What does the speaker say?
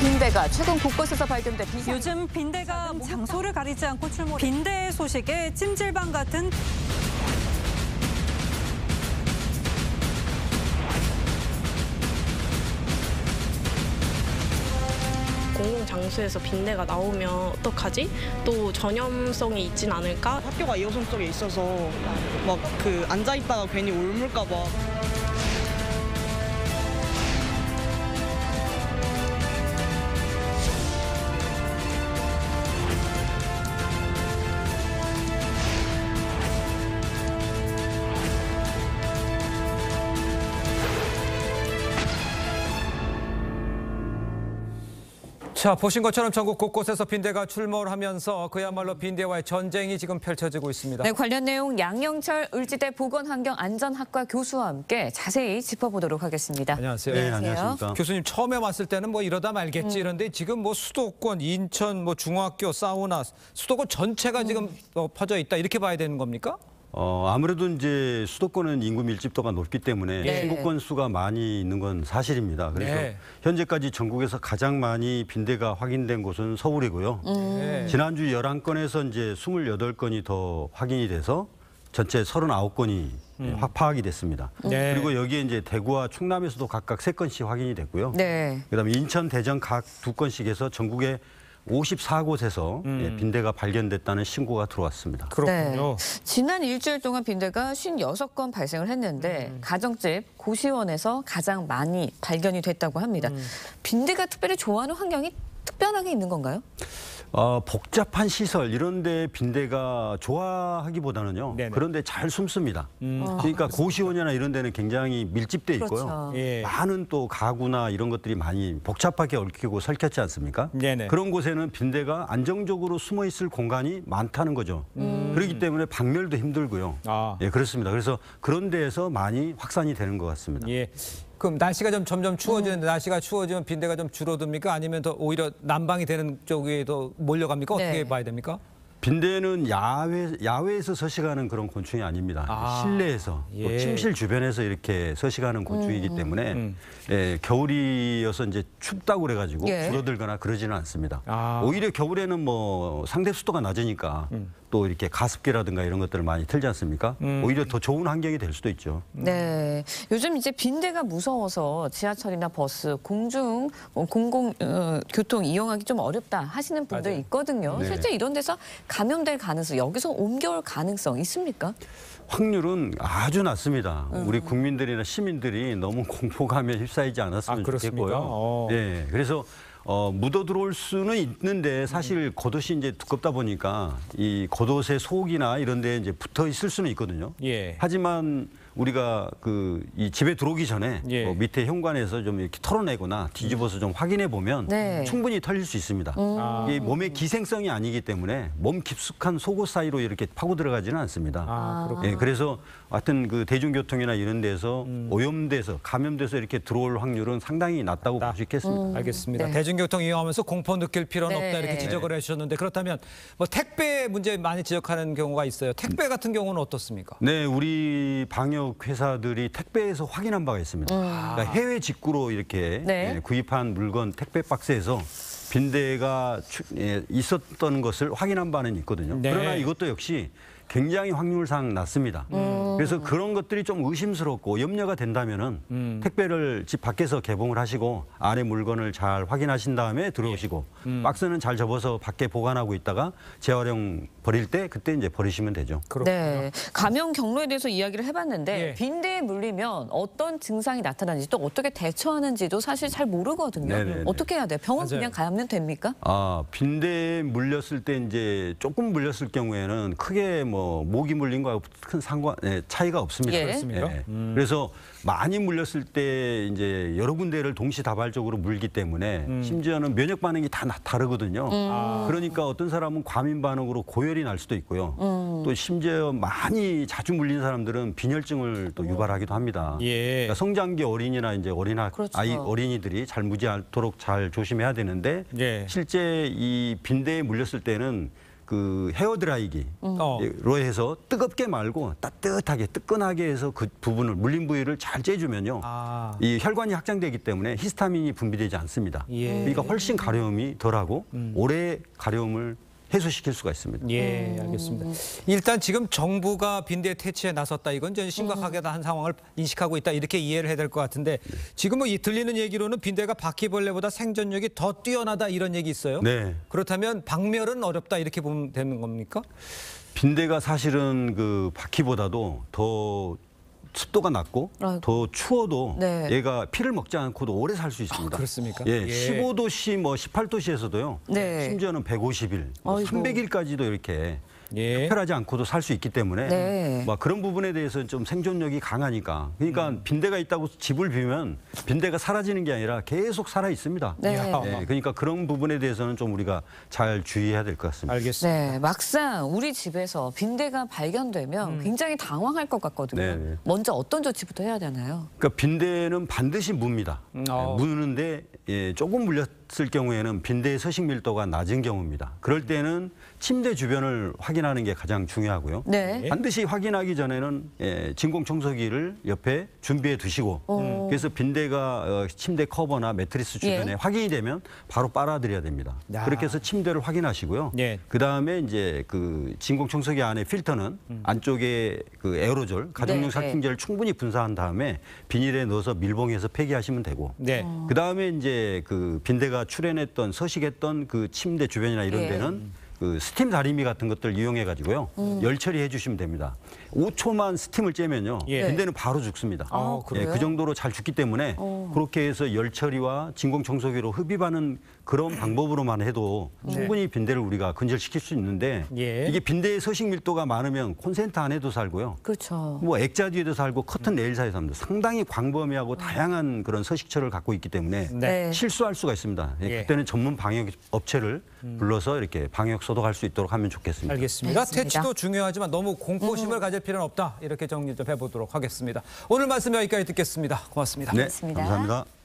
빈대가 최근 곳곳에서 발견돼 요즘 빈대가 장소를 가리지 않고 출몰. 빈대 소식에 찜질방 같은 공공 장소에서 빈대가 나오면 어떡하지? 또 전염성이 있진 않을까? 학교가 2호선 쪽에 있어서 막 앉아 있다가 괜히 옮을까 봐. 자, 보신 것처럼 전국 곳곳에서 빈대가 출몰하면서 그야말로 빈대와의 전쟁이 지금 펼쳐지고 있습니다. 네, 관련 내용 양영철 을지대 보건환경안전학과 교수와 함께 자세히 짚어보도록 하겠습니다. 안녕하세요. 네, 안녕하십니까. 교수님, 처음에 왔을 때는 뭐 이러다 말겠지 이런데 지금 뭐 수도권, 인천, 뭐 중학교, 사우나, 수도권 전체가 지금 퍼져 있다 이렇게 봐야 되는 겁니까? 아무래도 이제 수도권은 인구 밀집도가 높기 때문에 네. 신고 건수가 많이 있는 건 사실입니다. 그래서 네. 현재까지 전국에서 가장 많이 빈대가 확인된 곳은 서울이고요. 네. 지난주 11건에서 이제 28건이 더 확인이 돼서 전체 39건이 확 파악이 됐습니다. 네. 그리고 여기에 이제 대구와 충남에서도 각각 3건씩 확인이 됐고요. 네. 그다음에 인천, 대전 각 2건씩 해서 전국에 54곳에서 빈대가 발견됐다는 신고가 들어왔습니다. 그렇군요. 네. 지난 일주일 동안 빈대가 56건 발생을 했는데 가정집 고시원에서 가장 많이 발견이 됐다고 합니다. 빈대가 특별히 좋아하는 환경이 특별하게 있는 건가요? 복잡한 시설 이런 데 빈대가 좋아하기보다는요. 네네. 그런데 잘 숨습니다. 그러니까 고시원이나 이런 데는 굉장히 밀집돼 있고요. 그렇죠. 예. 많은 또 가구나 이런 것들이 많이 복잡하게 얽히고 설켰지 않습니까? 네네. 그런 곳에는 빈대가 안정적으로 숨어 있을 공간이 많다는 거죠. 그렇기 때문에 박멸도 힘들고요. 아. 예, 그렇습니다. 그래서 그런 데에서 많이 확산이 되는 것 같습니다. 예. 그럼 날씨가 좀 점점 추워지는데 날씨가 추워지면 빈대가 좀 줄어듭니까? 아니면 더 오히려 난방이 되는 쪽에 더 몰려갑니까? 어떻게 네. 봐야 됩니까? 빈대는 야외에서 서식하는 그런 곤충이 아닙니다. 아, 실내에서 또 예. 침실 주변에서 이렇게 서식하는 곤충이기 때문에 예, 겨울이어서 이제 춥다고 그래가지고 예. 줄어들거나 그러지는 않습니다. 아. 오히려 겨울에는 뭐 상대 습도가 낮으니까 또 이렇게 가습기라든가 이런 것들을 많이 틀지 않습니까? 오히려 더 좋은 환경이 될 수도 있죠. 네. 요즘 이제 빈대가 무서워서 지하철이나 버스, 공공교통 이용하기 좀 어렵다 하시는 분들 맞아요. 있거든요. 네. 실제 이런 데서 감염될 가능성, 여기서 옮겨올 가능성 있습니까? 확률은 아주 낮습니다. 우리 국민들이나 시민들이 너무 공포감에 휩싸이지 않았으면 아, 그렇습니까? 좋겠고요. 네, 그래서 묻어 들어올 수는 있는데 사실 겉옷이 이제 두껍다 보니까 이 겉옷의 속이나 이런 데 이제 붙어 있을 수는 있거든요. 예. 하지만 우리가 이 집에 들어오기 전에 예. 밑에 현관에서 좀 이렇게 털어내거나 뒤집어서 좀 확인해 보면 네. 충분히 털릴 수 있습니다. 이게 몸의 기생성이 아니기 때문에 몸 깊숙한 속옷 사이로 이렇게 파고 들어가지는 않습니다. 아, 그렇군요. 예, 그래서 하여튼 그 대중교통이나 이런 데서 오염돼서 감염돼서 이렇게 들어올 확률은 상당히 낮다고 볼 수 있겠습니다. 알겠습니다. 네. 대중교통 이용하면서 공포 느낄 필요는 네. 없다 이렇게 지적을 해주셨는데 그렇다면 뭐 택배 문제 많이 지적하는 경우가 있어요. 택배 같은 경우는 어떻습니까? 네, 우리 방역 회사들이 택배에서 확인한 바가 있습니다. 그러니까 해외 직구로 이렇게 네. 구입한 물건 택배 박스에서 빈대가 있었던 것을 확인한 바는 있거든요. 네. 그러나 이것도 역시 굉장히 확률상 낮습니다. 그래서 그런 것들이 좀 의심스럽고 염려가 된다면은 택배를 집 밖에서 개봉을 하시고 안에 물건을 잘 확인하신 다음에 들어오시고 박스는 잘 접어서 밖에 보관하고 있다가 재활용 버릴 때 그때 이제 버리시면 되죠. 네. 감염 경로에 대해서 이야기를 해봤는데 예. 빈대에 물리면 어떤 증상이 나타나는지 또 어떻게 대처하는지도 사실 잘 모르거든요. 네네네. 어떻게 해야 돼요? 병원 맞아요. 그냥 가면 됩니까? 빈대에 물렸을 때 이제 조금 물렸을 경우에는 크게 뭐 모기 물린 거하고 큰 차이가 없습니다. 예. 그렇습니까? 그래서 많이 물렸을 때 이제 여러 군데를 동시다발적으로 물기 때문에 심지어는 면역 반응이 다 다르거든요. 그러니까 어떤 사람은 과민 반응으로 고열이 날 수도 있고요. 또 심지어 많이 자주 물린 사람들은 빈혈증을 또 유발하기도 합니다. 예. 그러니까 성장기 어린이나 이제 그렇죠. 어린이들이 잘 무지 않도록 잘 조심해야 되는데 예. 실제 이 빈대에 물렸을 때는 그 헤어 드라이기로 해서 뜨겁게 말고 따뜻하게 뜨끈하게 해서 그 부분을 물린 부위를 잘 째주면요. 이 혈관이 확장되기 때문에 히스타민이 분비되지 않습니다. 예. 그러니까 훨씬 가려움이 덜하고 오래 가려움을 해소시킬 수가 있습니다. 예, 알겠습니다. 일단 지금 정부가 빈대 퇴치에 나섰다. 이건 전 심각하게한 상황을 인식하고 있다. 이렇게 이해를 해야 될 것 같은데 지금 뭐 들리는 얘기로는 빈대가 바퀴벌레보다 생존력이 더 뛰어나다 이런 얘기 있어요. 네. 그렇다면 박멸은 어렵다 이렇게 보면 되는 겁니까? 빈대가 사실은 그 바퀴보다도 더 습도가 낮고 아이고. 더 추워도 네. 얘가 피를 먹지 않고도 오래 살 수 있습니다. 그렇습니까? 예, 예. 15도씨, 뭐 18도씨에서도요. 네. 심지어는 150일, 아이고. 300일까지도 이렇게 예. 특별하지 않고도 살 수 있기 때문에 네. 막 그런 부분에 대해서 좀 생존력이 강하니까 그러니까 빈대가 있다고 집을 비우면 빈대가 사라지는 게 아니라 계속 살아 있습니다. 네. 예, 그러니까 그런 부분에 대해서는 좀 우리가 잘 주의해야 될 것 같습니다. 알겠습니다. 네, 막상 우리 집에서 빈대가 발견되면 굉장히 당황할 것 같거든요. 네, 네. 먼저 어떤 조치부터 해야 되나요? 그러니까 빈대는 반드시 뭅니다. 무는데 예, 조금 물렸을 경우에는 빈대의 서식 밀도가 낮은 경우입니다. 그럴 때는 침대 주변을 확인하는 게 가장 중요하고요. 네. 반드시 확인하기 전에는 진공청소기를 옆에 준비해 두시고 그래서 빈대가 침대 커버나 매트리스 주변에 예. 확인이 되면 바로 빨아들여야 됩니다. 야. 그렇게 해서 침대를 확인하시고요. 예. 그다음에 이제 그 진공청소기 안에 필터는 안쪽에 그 에어로졸 가정용 네, 殺菌제를 충분히 분사한 다음에 비닐에 넣어서 밀봉해서 폐기하시면 되고 네. 그다음에 이제 그 빈대가 출현했던 서식했던 그 침대 주변이나 이런 예. 데는 그 스팀 다리미 같은 것들 이용해 가지고요. 열 처리해 주시면 됩니다. 5초만 스팀을 쬐면요. 예. 빈대는 바로 죽습니다. 그래요? 그 정도로 잘 죽기 때문에 그렇게 해서 열 처리와 진공 청소기로 흡입하는 그런 방법으로만 해도 충분히 빈대를 우리가 근절시킬 수 있는데 예. 이게 빈대의 서식 밀도가 많으면 콘센트 안에도 살고요. 그렇죠. 뭐 액자 뒤에도 살고 커튼 레일 사이에 삽니다. 상당히 광범위하고 다양한 그런 서식처를 갖고 있기 때문에 네. 실수할 수가 있습니다. 예. 그때는 전문 방역 업체를 불러서 이렇게 방역 소독할 수 있도록 하면 좋겠습니다. 알겠습니다. 알겠습니다. 퇴치도 중요하지만 너무 공포심을 가질 필요는 없다. 이렇게 정리 좀 해보도록 하겠습니다. 오늘 말씀 여기까지 듣겠습니다. 고맙습니다. 네, 고맙습니다. 감사합니다.